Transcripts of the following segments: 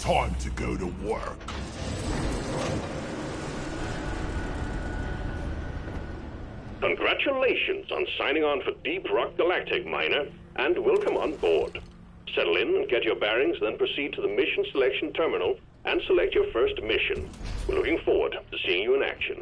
Time to go to work. Congratulations on signing on for Deep Rock Galactic, Miner, and welcome on board. Settle in and get your bearings, then proceed to the Mission Selection Terminal and select your first mission. We're looking forward to seeing you in action.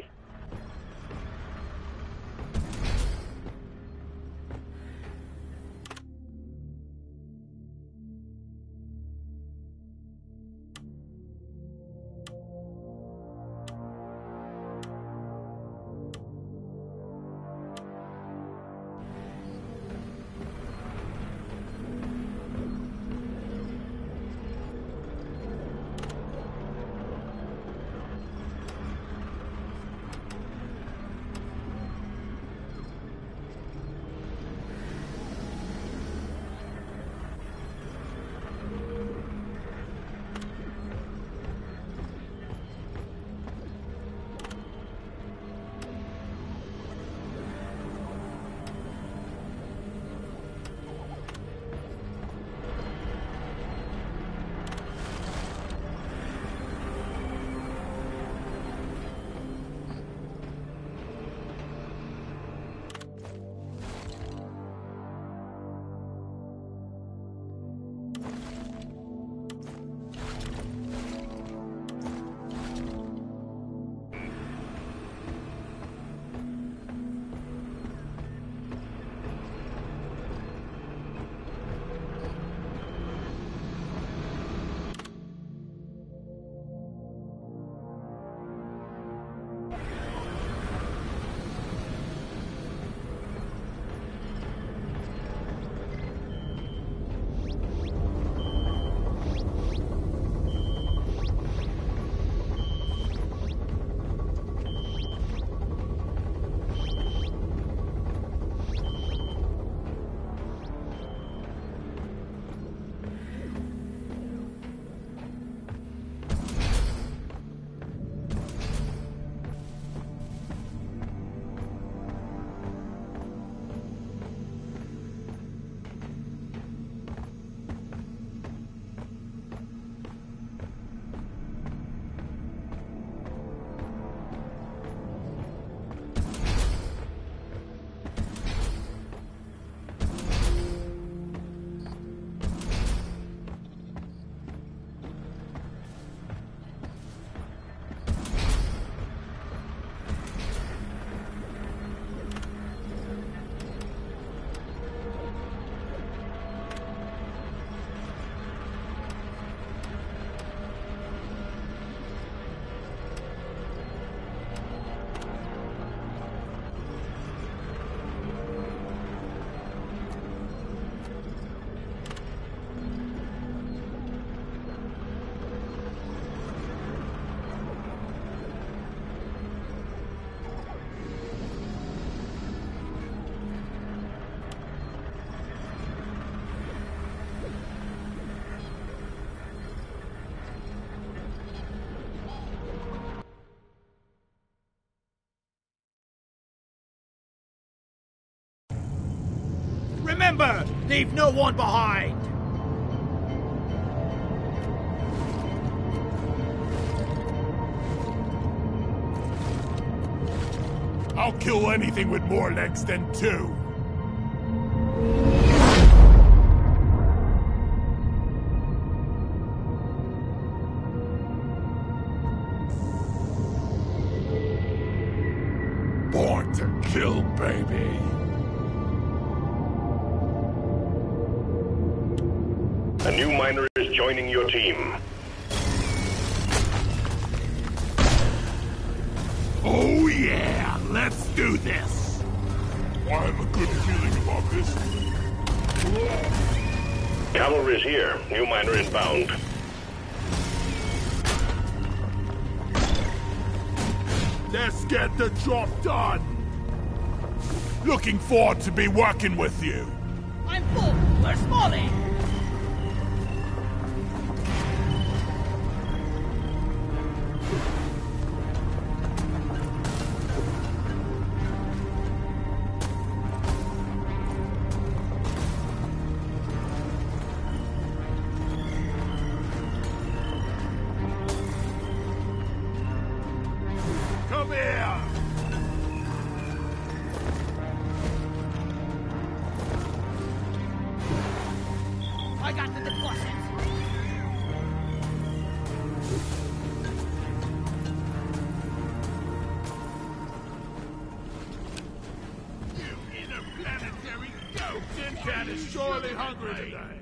Remember, leave no one behind! I'll kill anything with more legs than two. Born to kill, baby. A new miner is joining your team. Oh yeah, let's do this. I have a good feeling about this. Cavalry's here. New miner inbound. Let's get the job done. Looking forward to be working with you. I'm full! Where's Molly? Planetary goat! Tin Can is surely hungry today.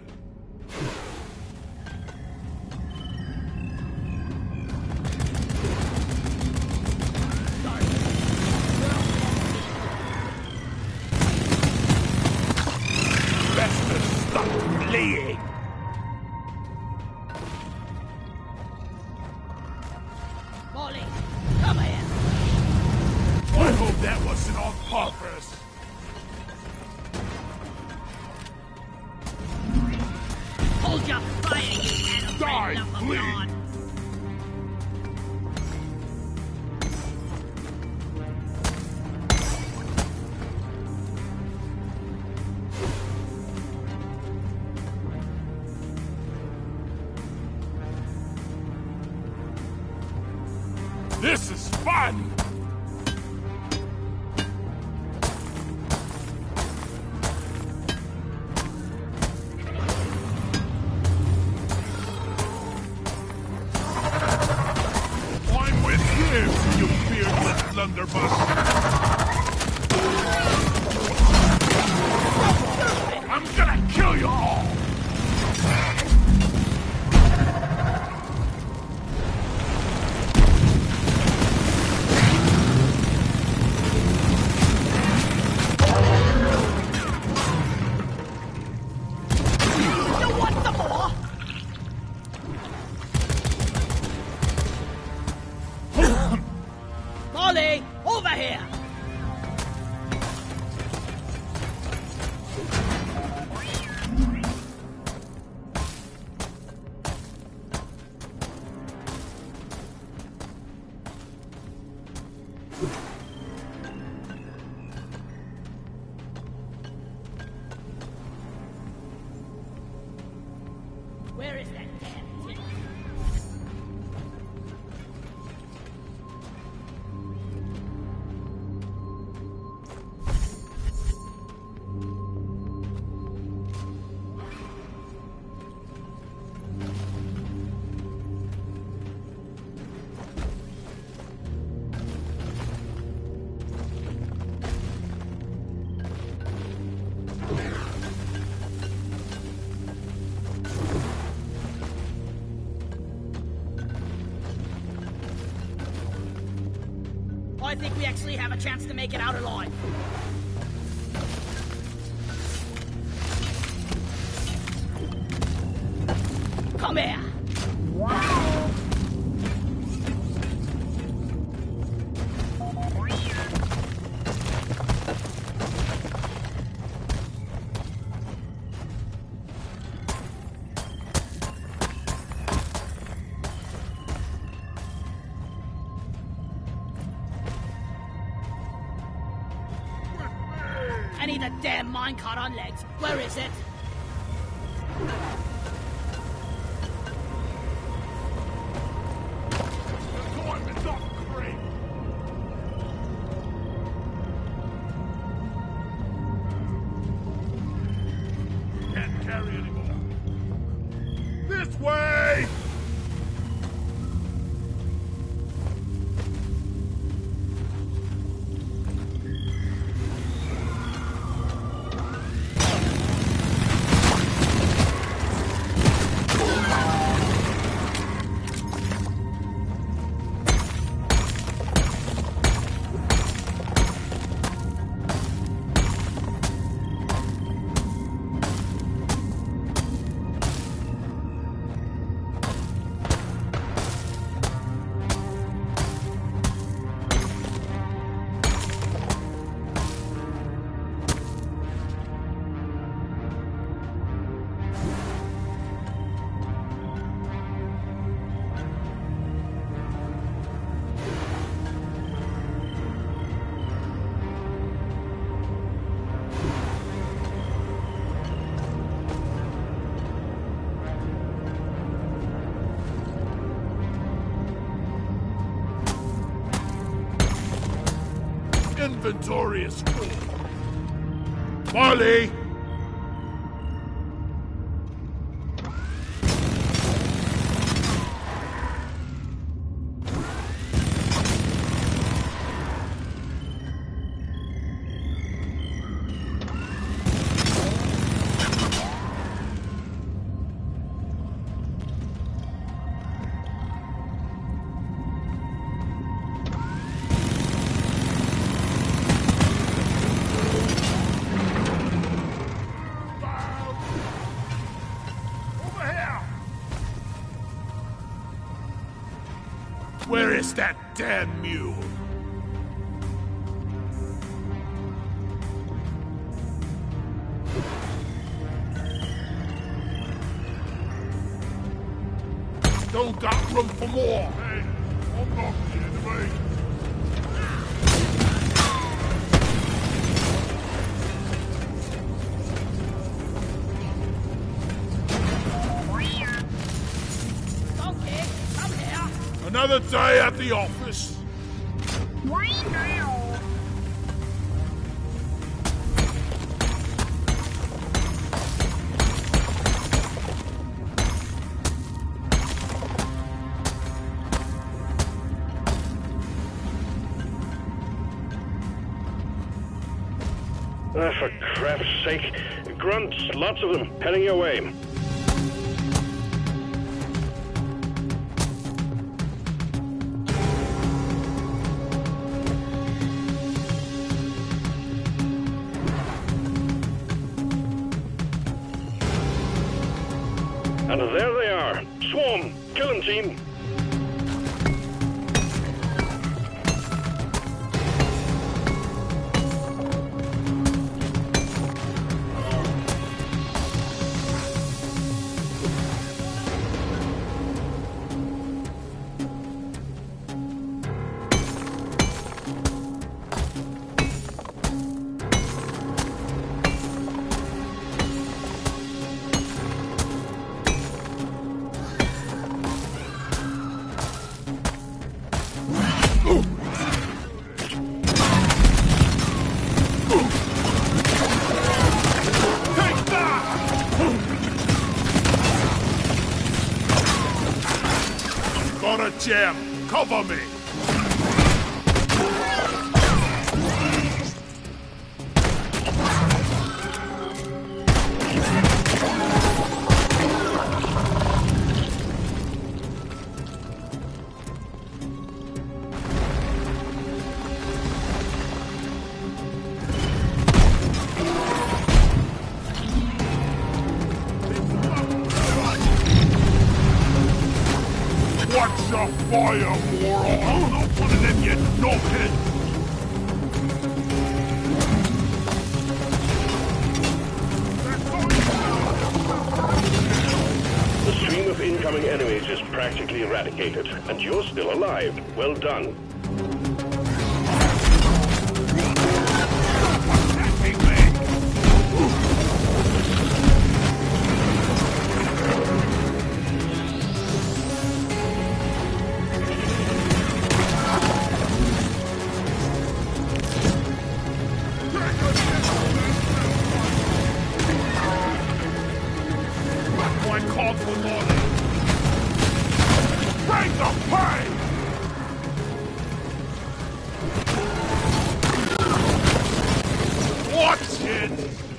Best to stop fleeing. Molly, come here. I hope that wasn't on purpose. Hold your fire, you animal Die, lump of please. God. This is fun! I'm with you, you beardless blunderbuss! I'm gonna kill you all! You want some more? Molly, over here. Where is that damn thing? I think we actually have a chance to make it out alive. Come here. I need a damn minecart on legs. Where is it? The time is not great! Can't carry anymore. This way! Inventory is full. Marley! Miss that damn mule. Still got room for more. Hey, I'm not the enemy. Donkey, come here. Another day at the office. Why now? For crap's sake. Grunts, lots of them, heading your way. And there they are. Swarm! Kill them, team! Got a jam. Cover me. Watch your fire, moron! Oh, no one of them, you knobhead! The stream of incoming enemies is practically eradicated, and you're still alive. Well done. One call for morning. Bring the pain! Watch it!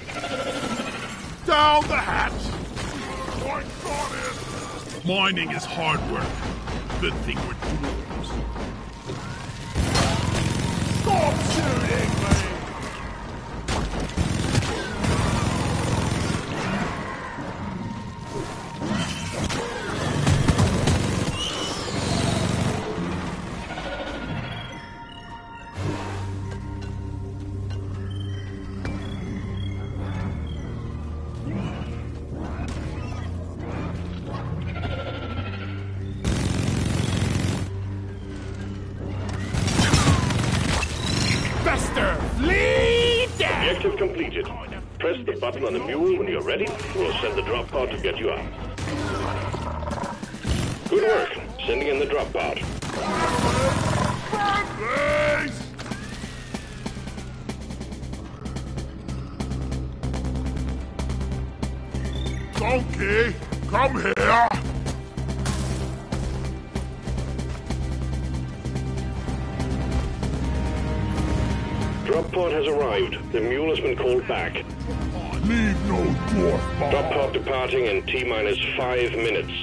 Down the hatch! I got it! Mining is hard work. Good thing we're tools. Stop shooting me! Bester, lead down! Objective completed. Press the button on the mule when you're ready. We'll send the drop pod to get you up. Good work. Sending in the drop pod. Please! Donkey, come here! Drop pod has arrived. The mule has been called back. Leave no dwarf behind. Drop pod departing in T-minus 5 minutes.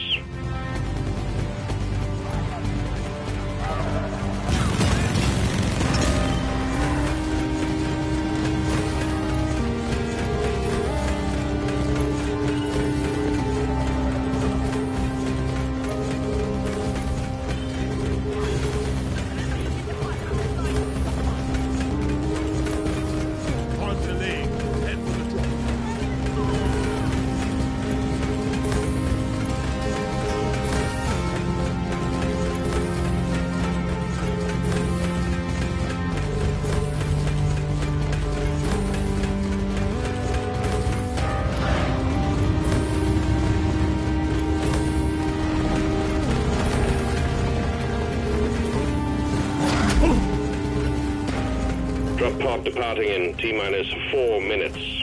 departing in T-minus 4 minutes.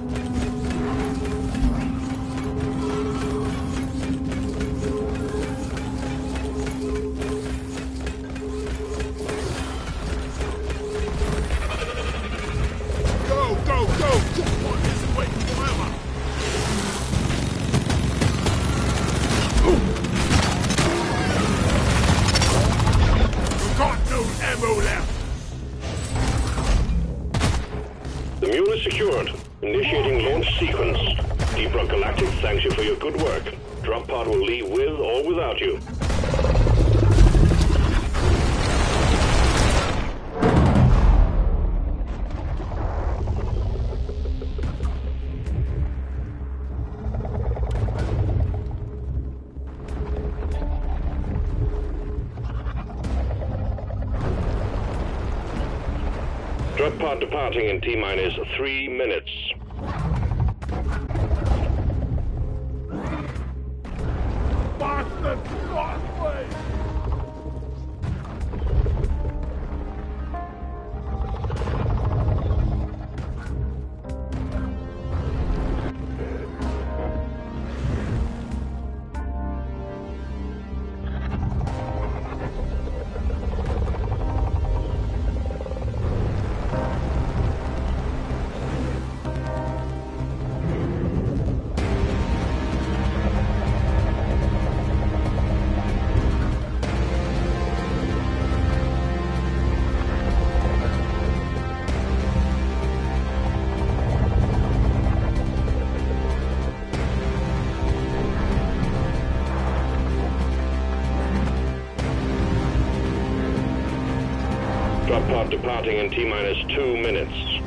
Go, go, go! Jackpot isn't waiting forever! We've got no ammo left! The mule is secured. Initiating launch sequence. Deep Rock Galactic thanks you for your good work. Drop pod will leave with or without you. Drop pod departing in T-minus 3 minutes. Bastard! Crossway! Drop pod departing in T-minus 2 minutes.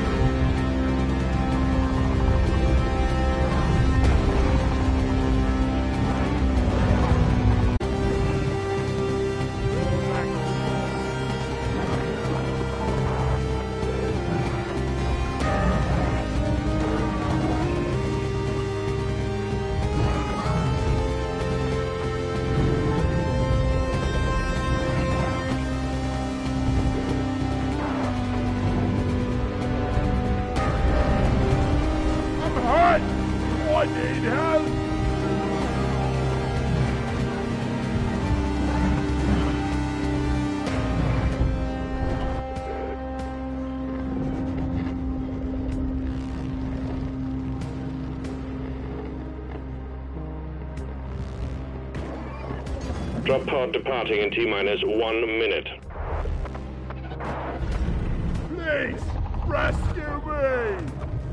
I'm hurt! I need help! Drop pod departing in T-minus 1 minute. Please, rescue me!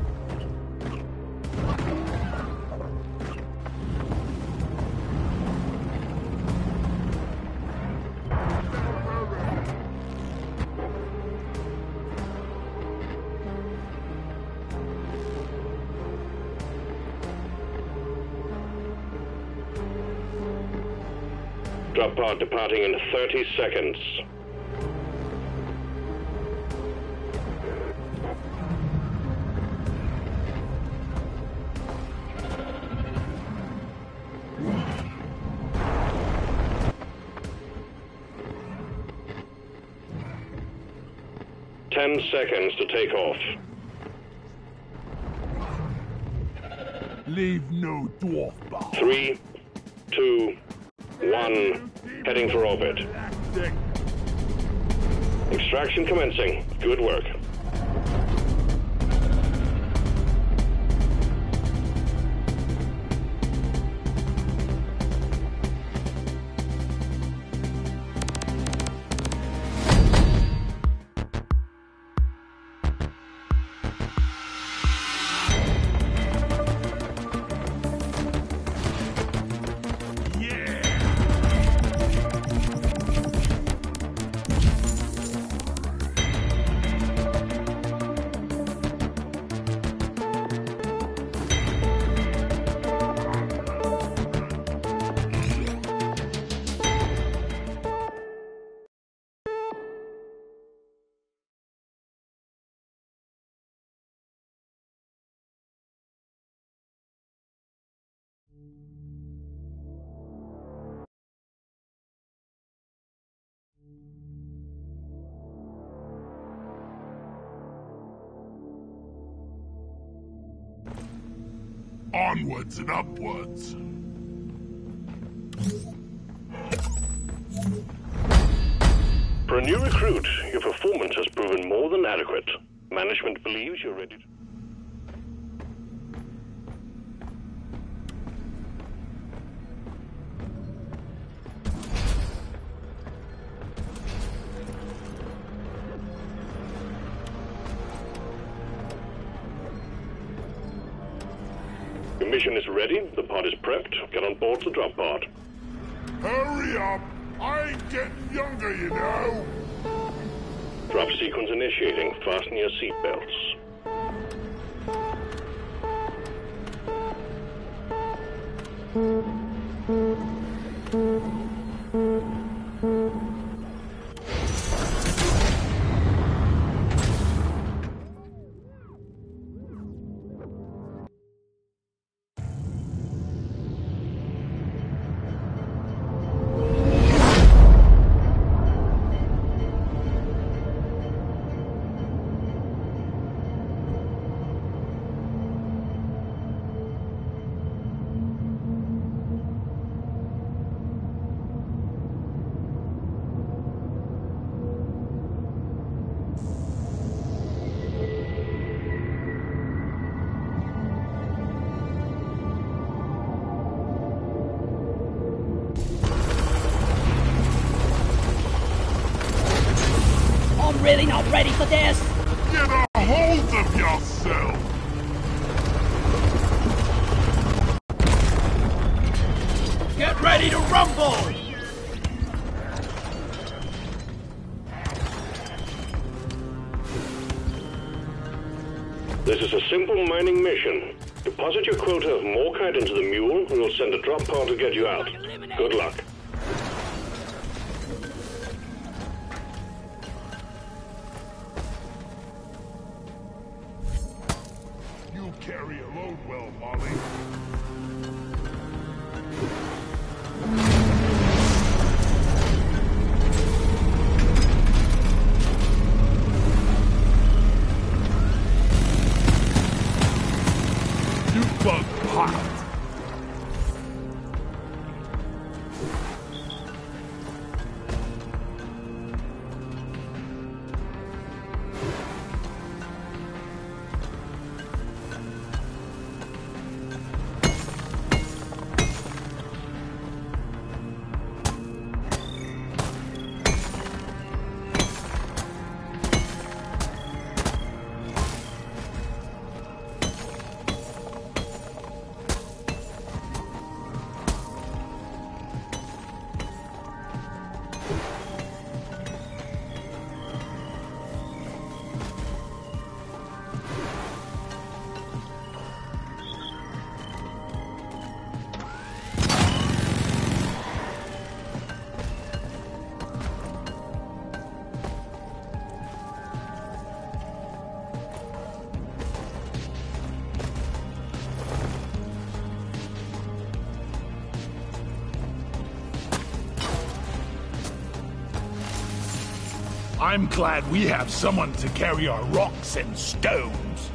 Drop pod departing in 30 seconds. Ten seconds to take off. Leave no dwarf behind. 3, 2, 1. Heading for orbit. Galactic. Extraction commencing. Good work. Onwards and upwards. For a new recruit, your performance has proven more than adequate. Management believes you're ready to... Your mission is ready, the pod is prepped. Get on board the drop pod. Hurry up! I ain't getting younger, you know! Drop sequence initiating. Fasten your seatbelts. I'm really not ready for this! Get a hold of yourself! Get ready to rumble! This is a simple mining mission. Deposit your quota of Morkite into the mule, and we'll send a drop pod to get you out. Good luck. You'll carry a load well, Molly. You bug hot. I'm glad we have someone to carry our rocks and stones.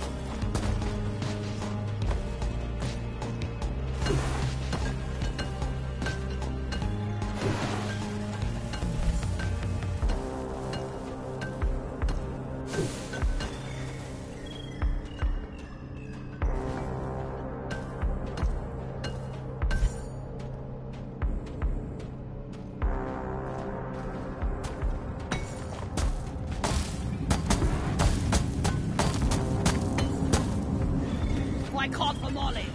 I called for Molly.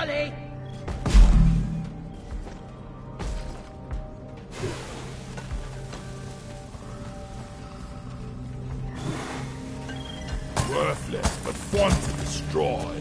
Sully! Worthless, but fun to destroy.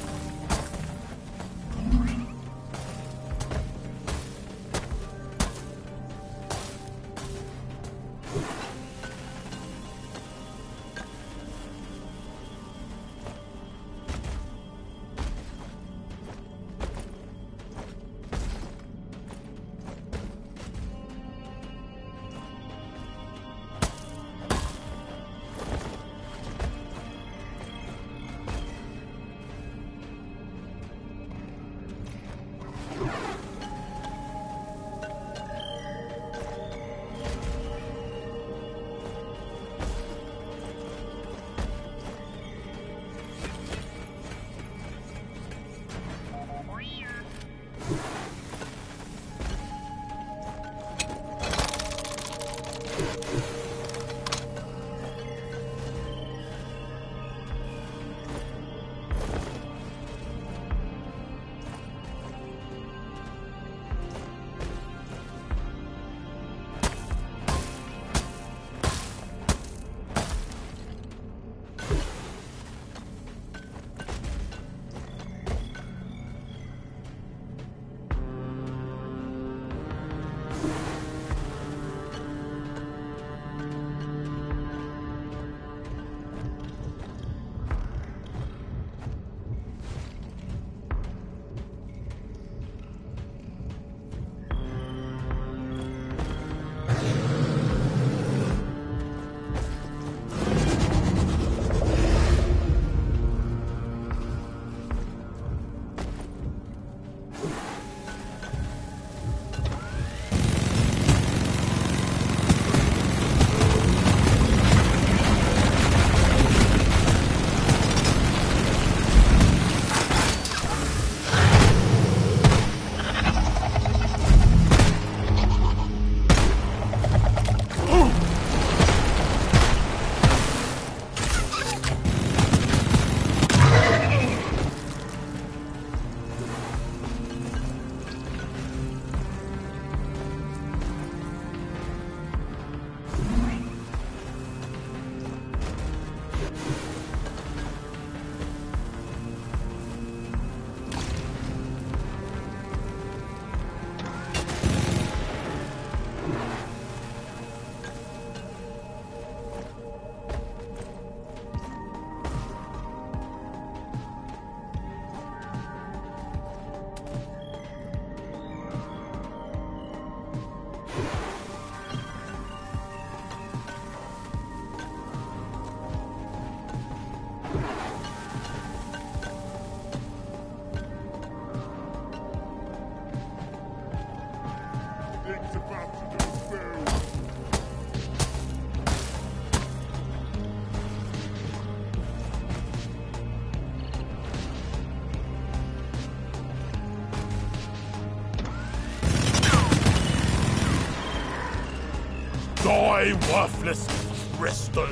Die, worthless crystal!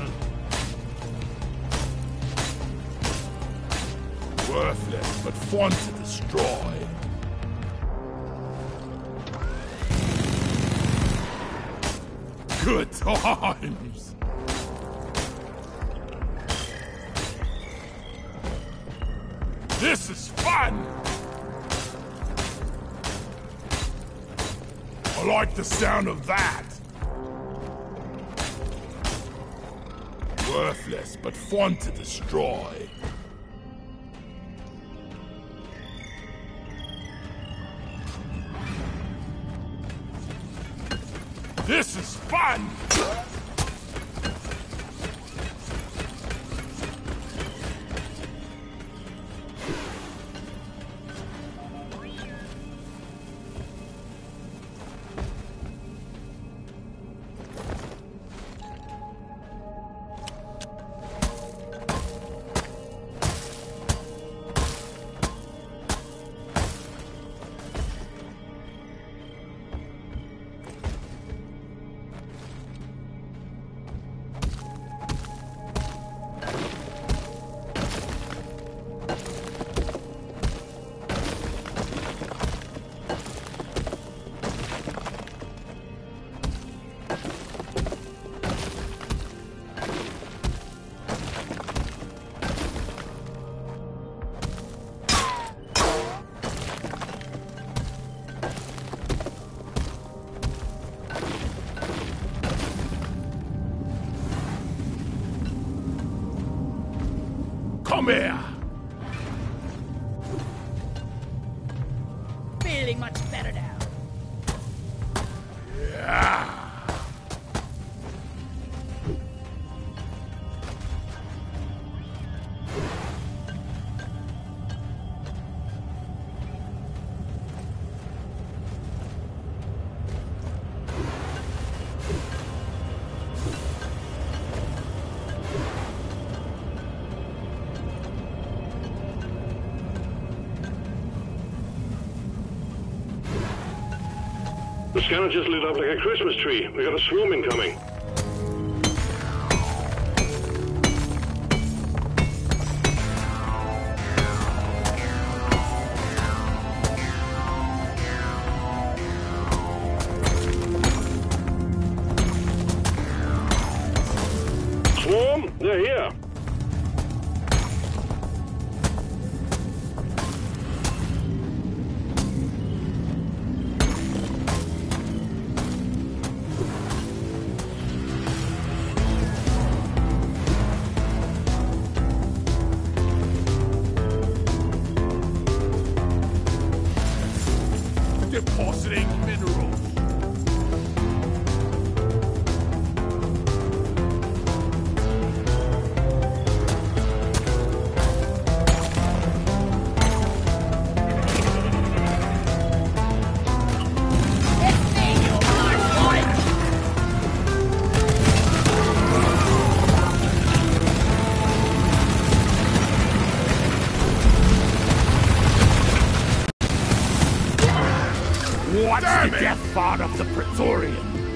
Worthless, but fun to destroy. Good times! This is fun! I like the sound of that! Worthless, but fun to destroy. This is fun! Come here! Feeling much better now. Yeah. The scanner just lit up like a Christmas tree. We got a swarm incoming. Swarm, they're here. Depositing minerals. It's me, you hard boy! What's the death part of the Praetorian?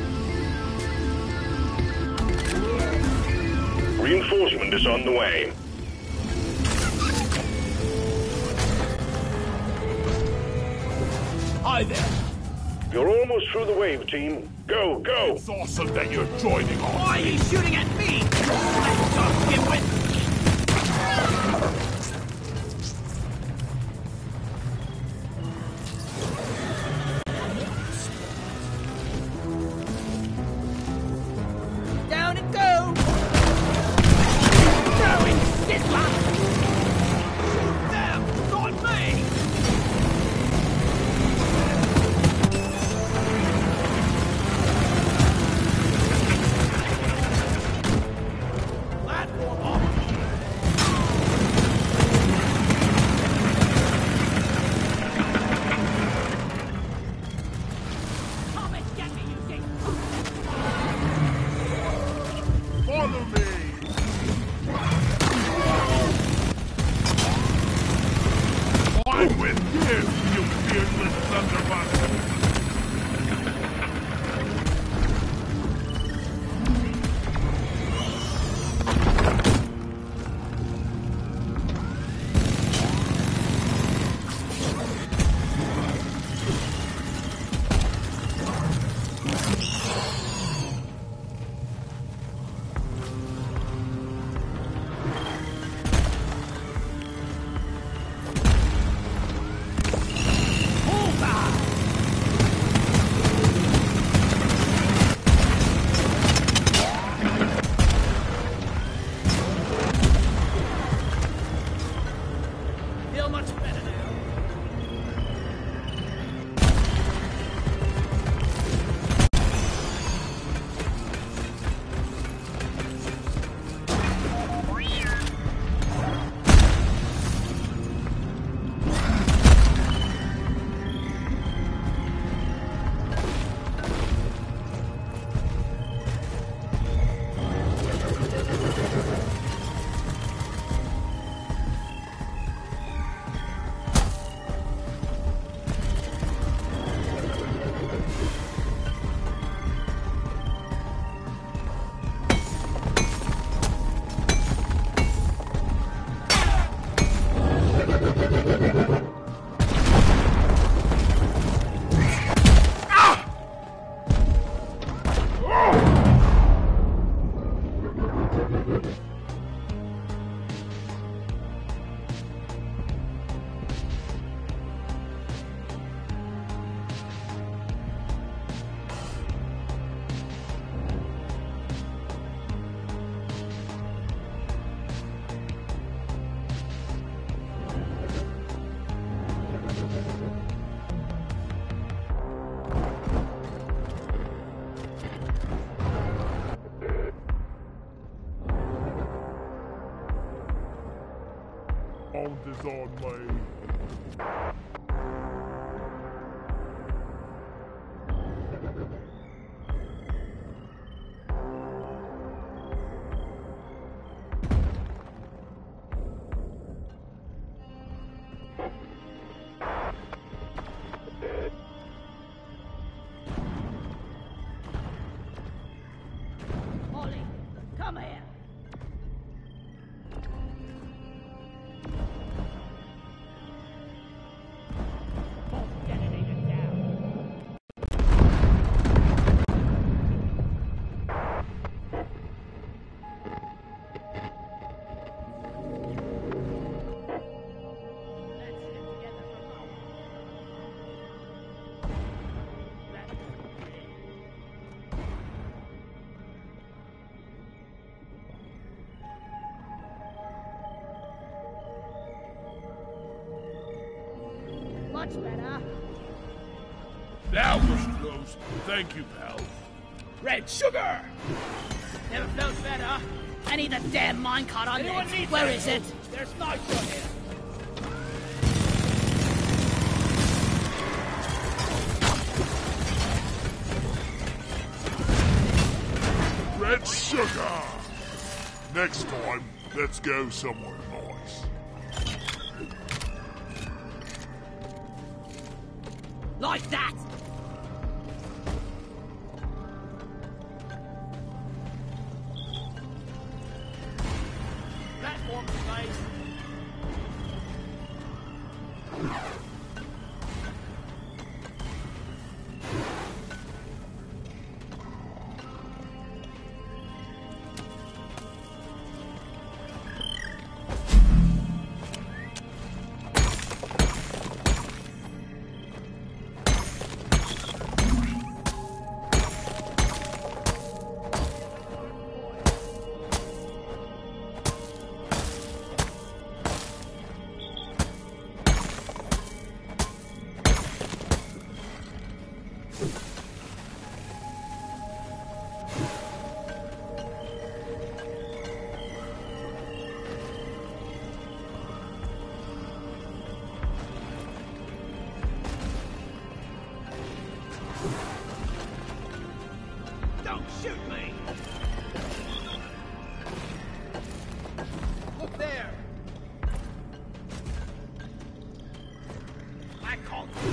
Reinforcement is on the way. Hi there. You're almost through the wave, team. Go, go! It's awesome that you're joining us. Why are you shooting at me? Let's go, dimwit! Down it goes! Throwing sizzler! Them, not me! Platform off! Count is on me. Ollie, come here. Bomb detonator down. Let's get together for a moment. That's it. Much better. That was close. Thank you, pal. Red sugar! Never felt better. I need that damn minecart on Anyone legs. need Where that? is it? There's nitro here. Red sugar! Next time, let's go somewhere nice. Like that. Platform device. Don't shoot me! Look there! I called you.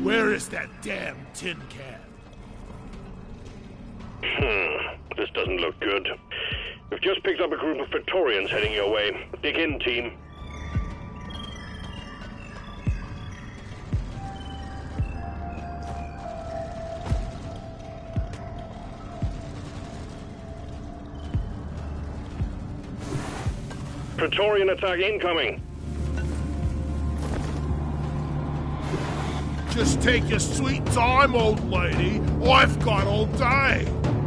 Where is that damn tin can? This doesn't look good. We've just picked up a group of Praetorians heading your way. Dig in, team. Praetorian attack incoming. Just take your sweet time, old lady. I've got all day.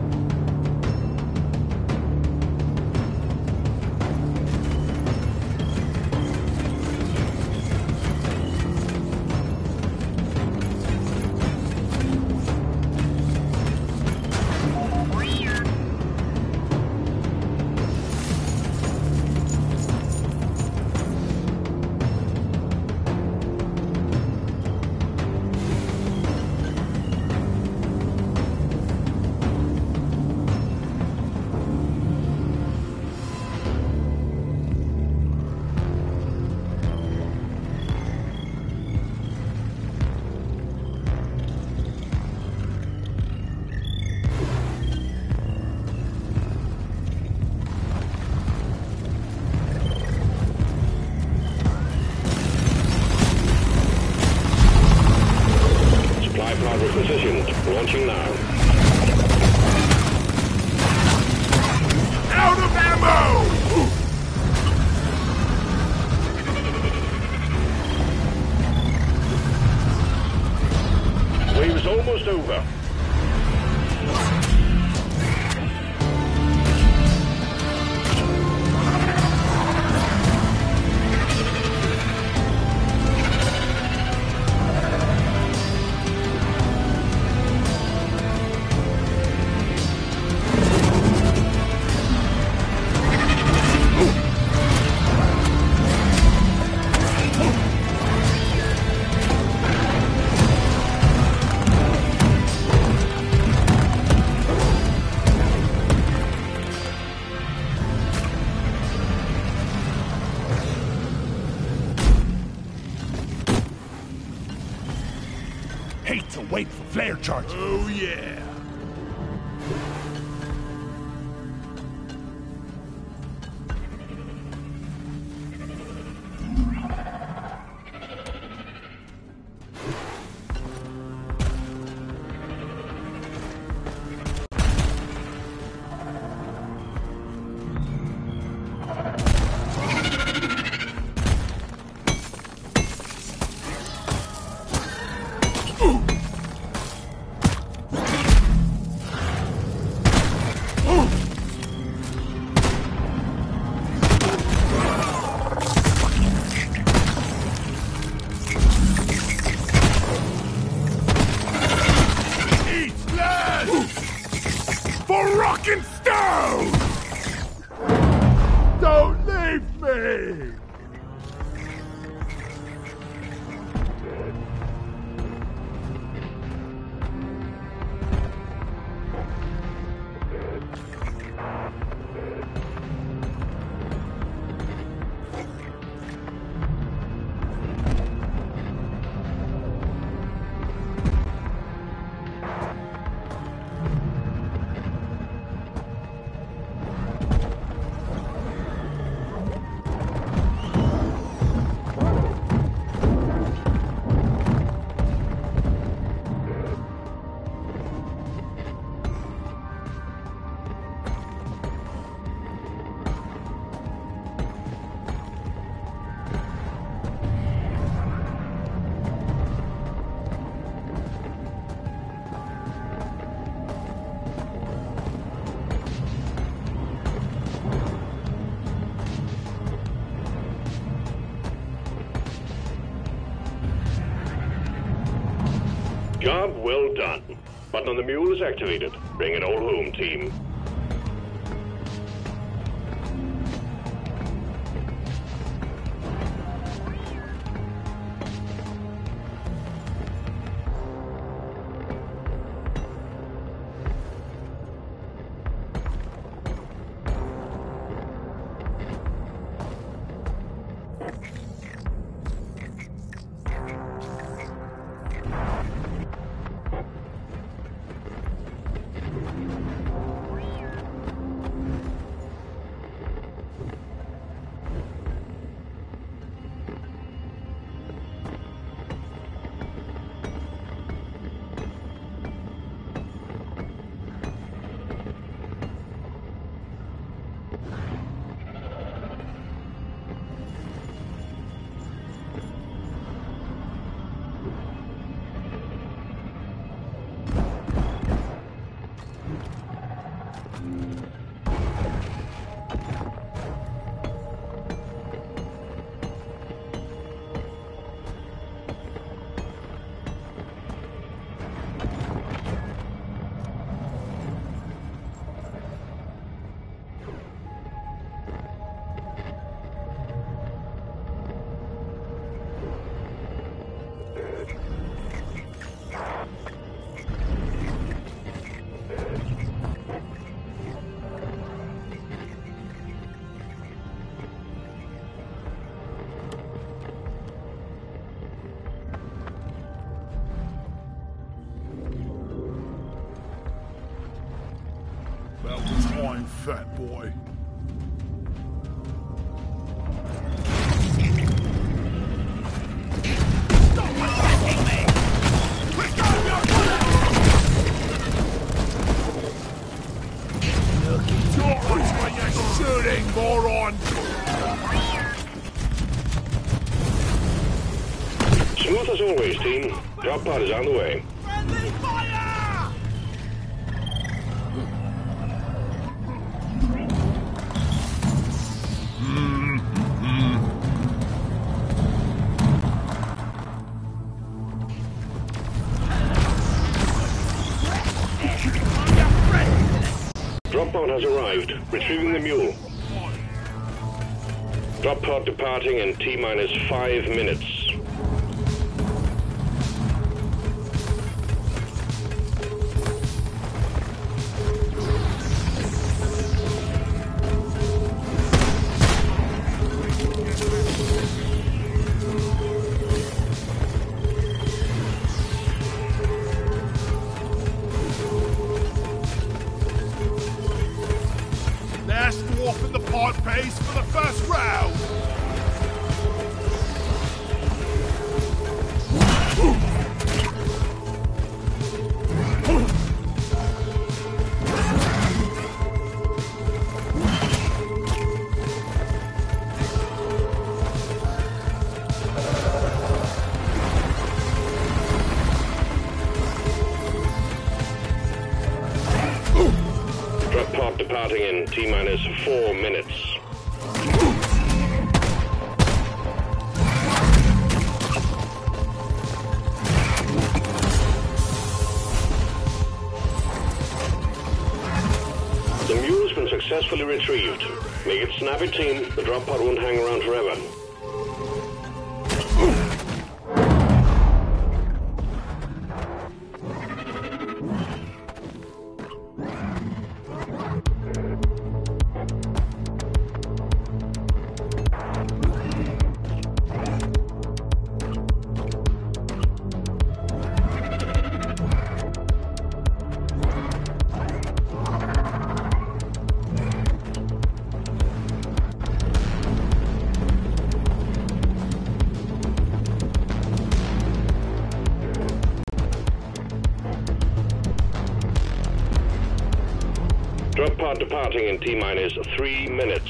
Positioned. Launching now. Out of ammo! Wave's almost over. Hate to wait for flare charges. Oh, yeah. Rock and stone! Don't leave me! Job well done. Button on the mule is activated. Bring it all home, team. About time, fat boy. Dodge when you're shooting, moron! Smooth as always, team. Drop pod is on the way. Friendly fire! Drop pod has arrived. Retrieving the mule. Drop pod departing in T-minus 5 minutes. Last dwarf in the pod pays for the first round! Drop pod departing in T-minus 4 minutes. The mule's been successfully retrieved. Make it snappy, team. The drop pod won't hang around forever. Drop pod departing in T-minus 3 minutes.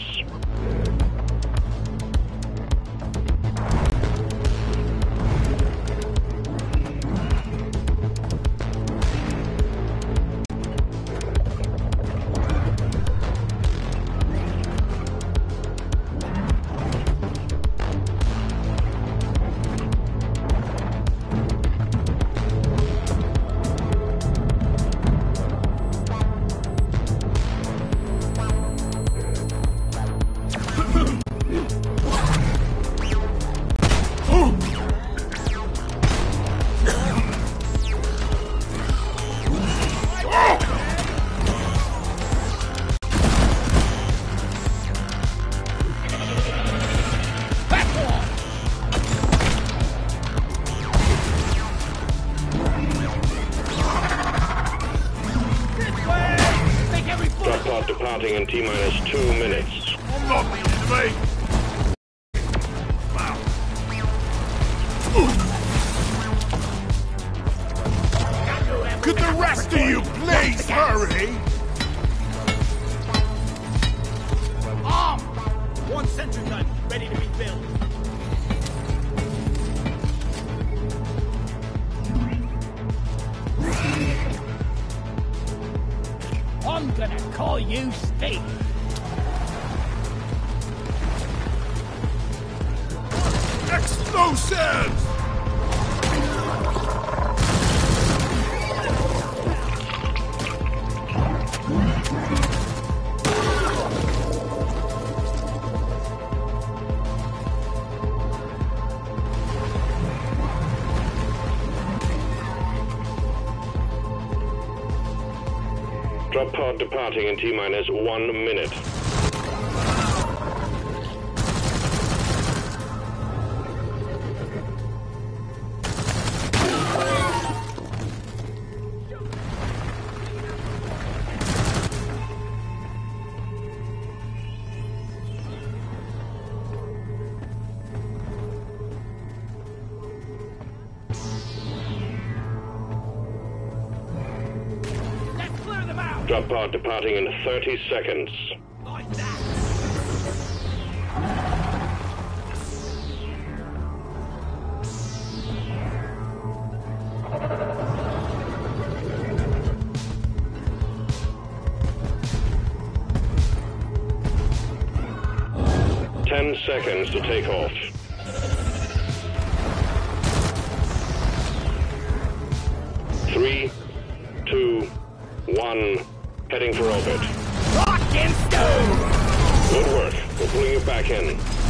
Drop pod departing in T-minus 2 minutes. I'm not the enemy! Could the rest of you please hurry? Armed! One sentry gun ready to be built. I'm gonna call you Steve. Explosives! Drop pod departing in T-minus 1 minute. Drop pod departing in 30 seconds. Like that. 10 seconds to take off. 3, 2, 1, heading for orbit. Rock and stone! Good work. We're pulling you back in.